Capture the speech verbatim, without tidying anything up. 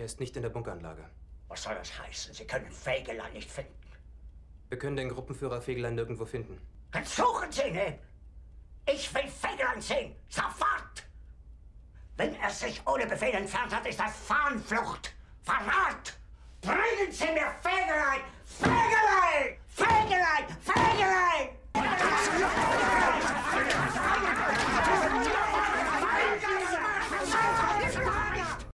Er ist nicht in der Bunkeranlage. Was soll das heißen? Sie können Fegelein nicht finden. Wir können den Gruppenführer Fegelein nirgendwo finden. Dann suchen Sie ihn eben. Ich will Fegelein sehen. Sofort! Wenn er sich ohne Befehl entfernt hat, ist das Fahnenflucht. Verrat! Bringen Sie mir Fegelein! Fegelein! Fegelein! Fegelein!